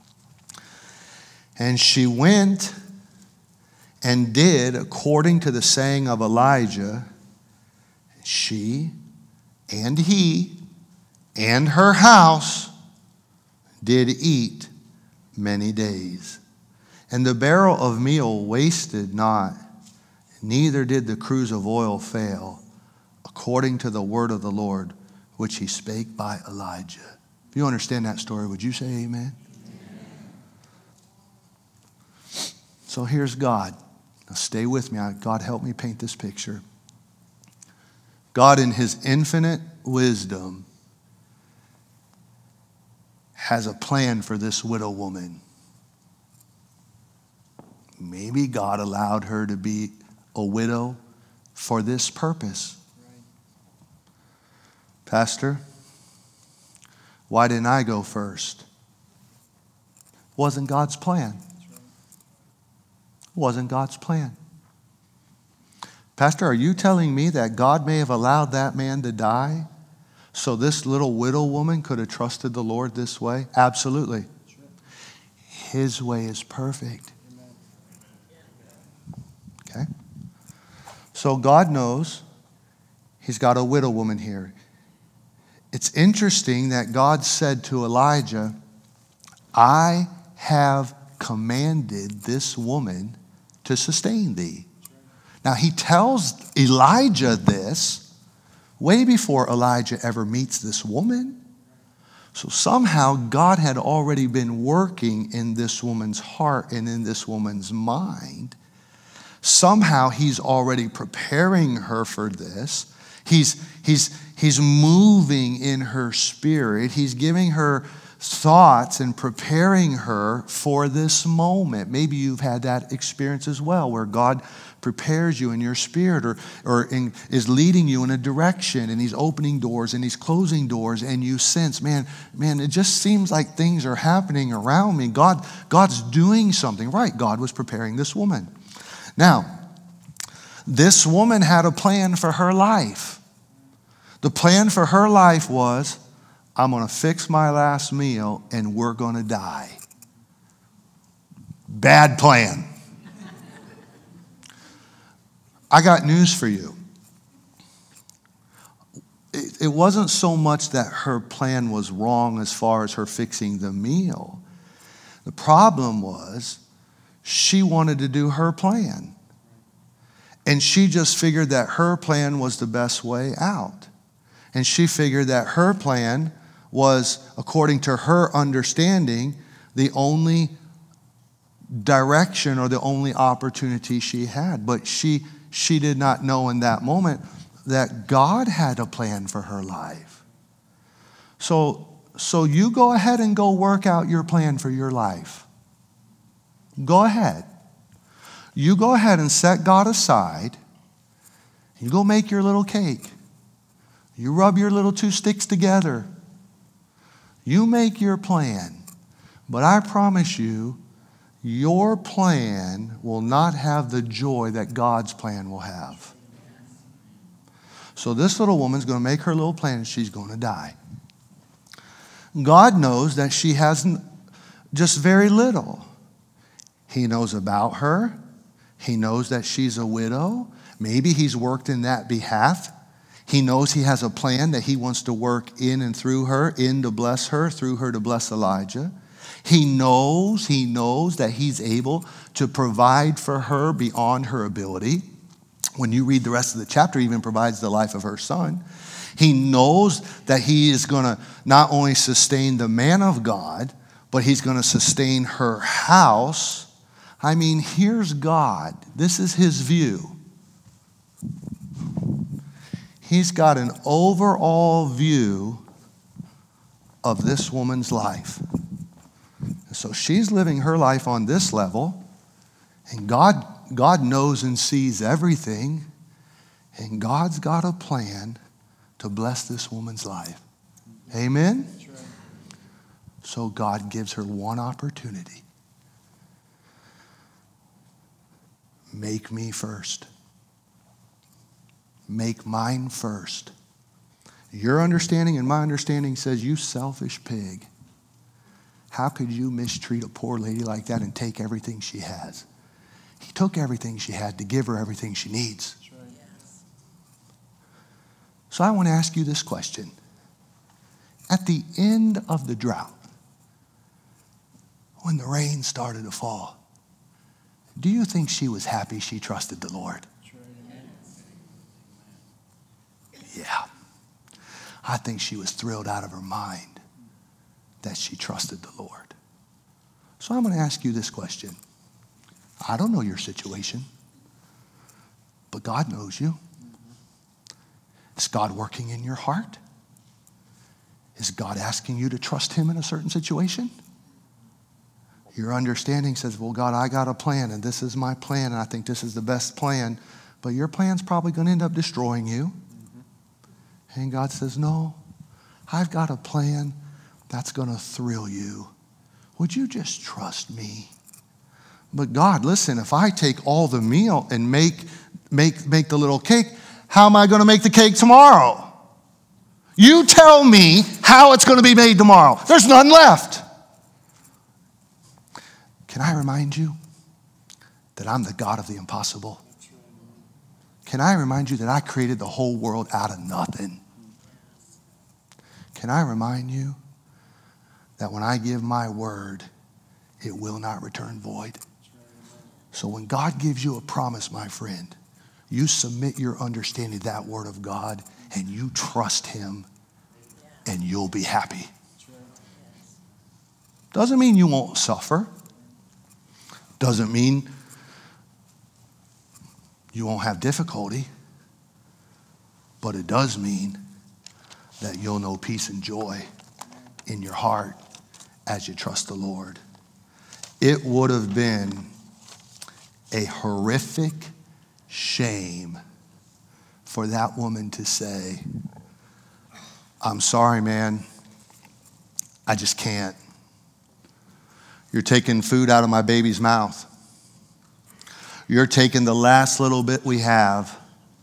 And she went and did according to the saying of Elijah. She and he and her house did eat many days. And the barrel of meal wasted not, neither did the cruse of oil fail, according to the word of the Lord, which he spake by Elijah. If you understand that story, would you say amen? So here's God. Now stay with me. God, help me paint this picture. God, in his infinite wisdom, has a plan for this widow woman. Maybe God allowed her to be a widow for this purpose. Pastor, why didn't I go first? Wasn't God's plan. Wasn't God's plan. Pastor, are you telling me that God may have allowed that man to die so this little widow woman could have trusted the Lord this way? Absolutely. His way is perfect. Okay? So God knows he's got a widow woman here. It's interesting that God said to Elijah, I have commanded this woman to sustain thee. Now he tells Elijah this way before Elijah ever meets this woman. So somehow God had already been working in this woman's heart and in this woman's mind. Somehow he's already preparing her for this. He's moving in her spirit. He's giving her thoughts and preparing her for this moment. Maybe you've had that experience as well, where God prepares you in your spirit or is leading you in a direction, and he's opening doors and he's closing doors, and you sense, man, it just seems like things are happening around me. God's doing something. Right, God was preparing this woman. Now, this woman had a plan for her life. The plan for her life was, I'm going to fix my last meal and we're going to die. Bad plan. I got news for you. It wasn't so much that her plan was wrong as far as her fixing the meal. The problem was she wanted to do her plan. And she just figured that her plan was the best way out. And she figured that her plan was, according to her understanding, the only direction or the only opportunity she had. But she did not know in that moment that God had a plan for her life. So you go ahead and go work out your plan for your life. Go ahead. You go ahead and set God aside. You go make your little cake. You rub your little two sticks together. You make your plan. But I promise you, your plan will not have the joy that God's plan will have. So this little woman's going to make her little plan and she's going to die. God knows that she has just very little. He knows about her. He knows that she's a widow. Maybe he's worked in that behalf. He knows he has a plan that he wants to work in and through her, in to bless her, through her to bless Elijah. He knows that he's able to provide for her beyond her ability. When you read the rest of the chapter, he even provides the life of her son. He knows that he is going to not only sustain the man of God, but he's going to sustain her house. I mean, here's God. This is his view. He's got an overall view of this woman's life. So she's living her life on this level, and God knows and sees everything, and God's got a plan to bless this woman's life. Amen? So God gives her one opportunity. Make me first. Make mine first. Your understanding and my understanding says, you selfish pig. How could you mistreat a poor lady like that and take everything she has? He took everything she had to give her everything she needs. Right. So I want to ask you this question. At the end of the drought, when the rain started to fall, do you think she was happy she trusted the Lord? Yeah. I think she was thrilled out of her mind that she trusted the Lord. So I'm going to ask you this question. I don't know your situation, but God knows you. Is God working in your heart? Is God asking you to trust him in a certain situation? Your understanding says, well, God, I got a plan, and this is my plan, and I think this is the best plan, but your plan's probably going to end up destroying you. And God says, no, I've got a plan that's going to thrill you. Would you just trust me? But God, listen, if I take all the meal and make the little cake, how am I going to make the cake tomorrow? You tell me how it's going to be made tomorrow. There's none left. Can I remind you that I'm the God of the impossible? Can I remind you that I created the whole world out of nothing? Can I remind you that when I give my word, it will not return void. So when God gives you a promise, my friend, you submit your understanding to that word of God and you trust him and you'll be happy. Doesn't mean you won't suffer. Doesn't mean you won't have difficulty. But it does mean that you'll know peace and joy in your heart as you trust the Lord. It would have been a horrific shame for that woman to say, I'm sorry, man. I just can't. You're taking food out of my baby's mouth. You're taking the last little bit we have.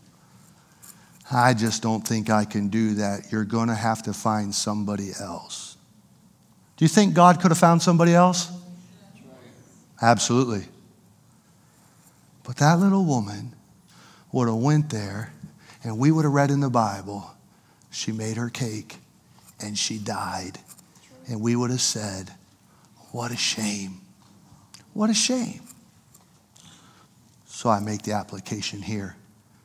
I just don't think I can do that. You're going to have to find somebody else. Do you think God could have found somebody else? Absolutely. But that little woman would have went there, and we would have read in the Bible, she made her cake and she died. And we would have said, what a shame. What a shame. So I make the application here.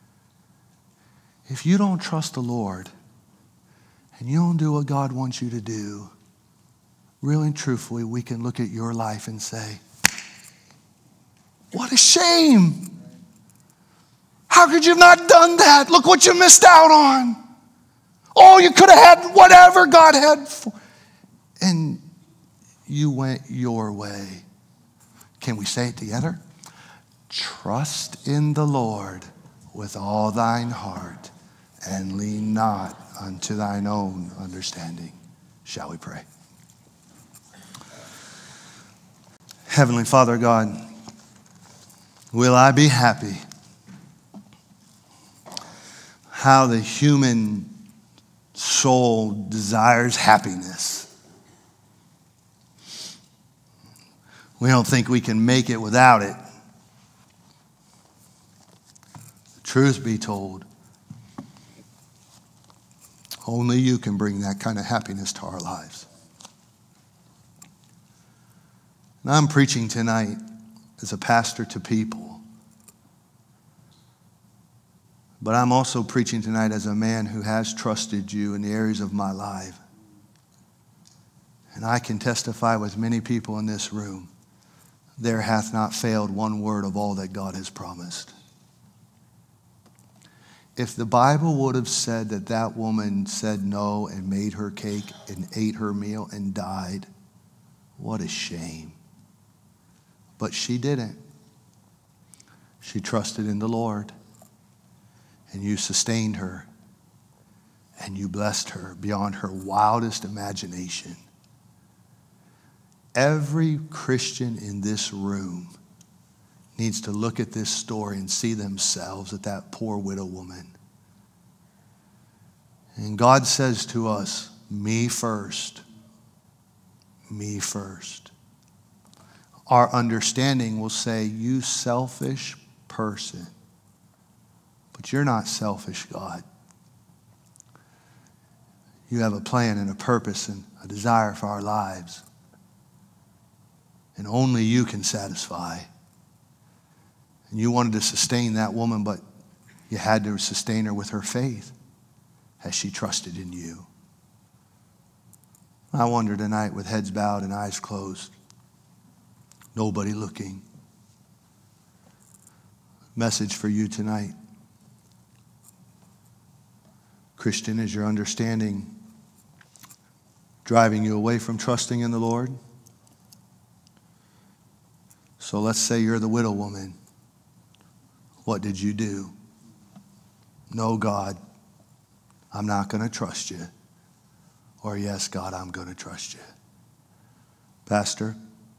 If you don't trust the Lord and you don't do what God wants you to do, really and truthfully, we can look at your life and say, what a shame. How could you have not done that? Look what you missed out on. Oh, you could have had whatever God had. And you went your way. Can we say it together? Trust in the Lord with all thine heart and lean not unto thine own understanding. Shall we pray? Heavenly Father God, will I be happy? How the human soul desires happiness. We don't think we can make it without it. The truth be told, only you can bring that kind of happiness to our lives. And I'm preaching tonight as a pastor to people. But I'm also preaching tonight as a man who has trusted you in the areas of my life. And I can testify with many people in this room, there hath not failed one word of all that God has promised. If the Bible would have said that that woman said no and made her cake and ate her meal and died, what a shame. But she didn't. She trusted in the Lord. And you sustained her. And you blessed her beyond her wildest imagination. Every Christian in this room needs to look at this story and see themselves at that poor widow woman. And God says to us, me first. Me first. Our understanding will say, you selfish person. But you're not selfish, God. You have a plan and a purpose and a desire for our lives. And only you can satisfy. And you wanted to sustain that woman, but you had to sustain her with her faith as she trusted in you. I wonder tonight, with heads bowed and eyes closed, nobody looking, message for you tonight. Christian, is your understanding driving you away from trusting in the Lord? So let's say you're the widow woman. What did you do? No, God, I'm not going to trust you. Or yes, God, I'm going to trust you. Pastor,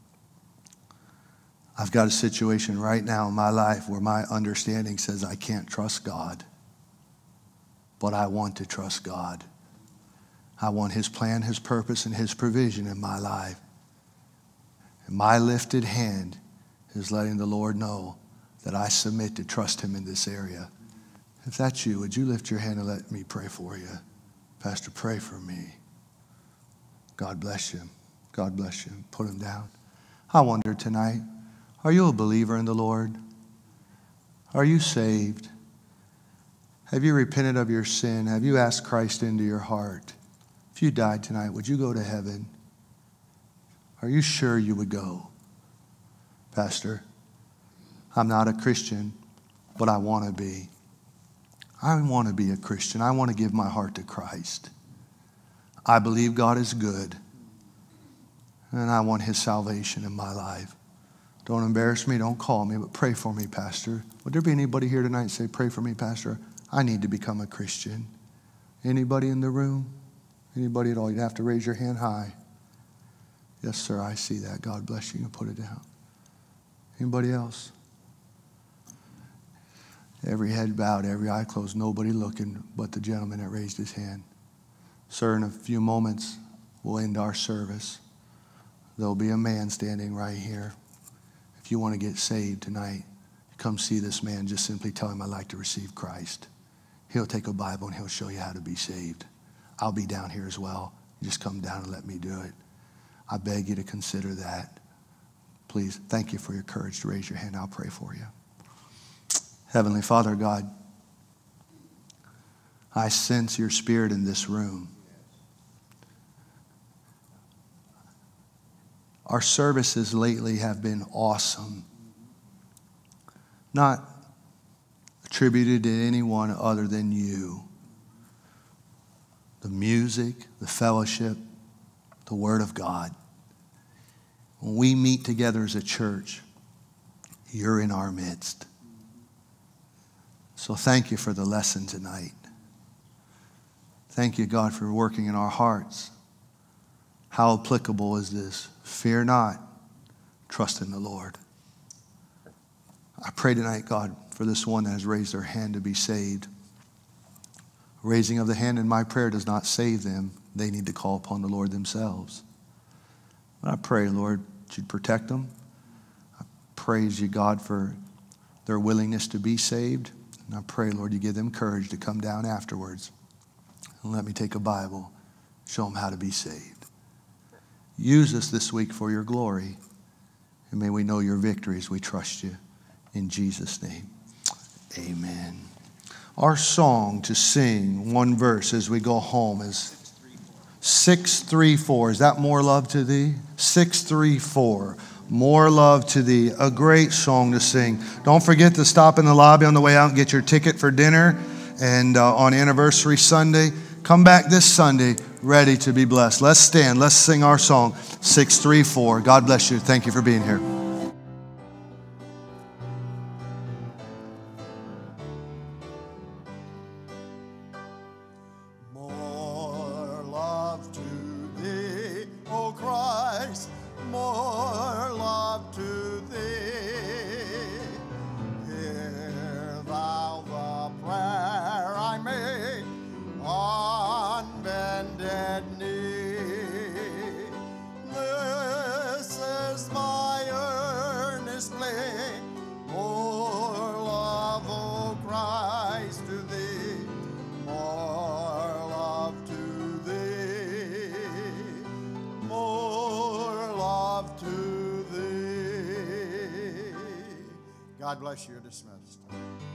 I've got a situation right now in my life where my understanding says I can't trust God. But I want to trust God. I want his plan, his purpose, and his provision in my life. And my lifted hand is letting the Lord know that I submit to trust him in this area. If that's you, would you lift your hand and let me pray for you? Pastor, pray for me. God bless you. God bless you. Put him down. I wonder tonight, are you a believer in the Lord? Are you saved? Have you repented of your sin? Have you asked Christ into your heart? If you died tonight, would you go to heaven? Are you sure you would go? Pastor, I'm not a Christian, but I want to be. I want to be a Christian. I want to give my heart to Christ. I believe God is good, and I want his salvation in my life. Don't embarrass me. Don't call me, but pray for me, Pastor. Would there be anybody here tonight say, pray for me, Pastor? I need to become a Christian. Anybody in the room? Anybody at all? You'd have to raise your hand high. Yes, sir, I see that. God bless you. You can put it down. Anybody else? Every head bowed, every eye closed, nobody looking but the gentleman that raised his hand. Sir, in a few moments, we'll end our service. There'll be a man standing right here. If you want to get saved tonight, come see this man. Just simply tell him I'd like to receive Christ. He'll take a Bible and he'll show you how to be saved. I'll be down here as well. Just come down and let me do it. I beg you to consider that. Please, thank you for your courage to raise your hand. I'll pray for you. Heavenly Father God, I sense your spirit in this room. Our services lately have been awesome. Not attributed to anyone other than you. The music, the fellowship, the Word of God. When we meet together as a church, you're in our midst. So thank you for the lesson tonight. Thank you, God, for working in our hearts. How applicable is this? Fear not, trust in the Lord. I pray tonight, God, for this one that has raised their hand to be saved. Raising of the hand in my prayer does not save them. They need to call upon the Lord themselves. But I pray, Lord, that you'd protect them. I praise you, God, for their willingness to be saved. And I pray, Lord, you give them courage to come down afterwards and let me take a Bible, show them how to be saved. Use us this week for your glory. And may we know your victories. We trust you. In Jesus' name, amen. Our song to sing, one verse as we go home, is 634. Is that More Love to Thee? 634. More Love to Thee. A great song to sing. Don't forget to stop in the lobby on the way out and get your ticket for dinner. And on Anniversary Sunday, come back this Sunday ready to be blessed. Let's stand. Let's sing our song, 634. God bless you. Thank you for being here. More love to thee, O Christ, more love to thee. Hear thou the prayer I make on bended knee. This is my earnest plea, more love, O Christ, to thee, more love to thee, more love to thee. God bless you. You're dismissed.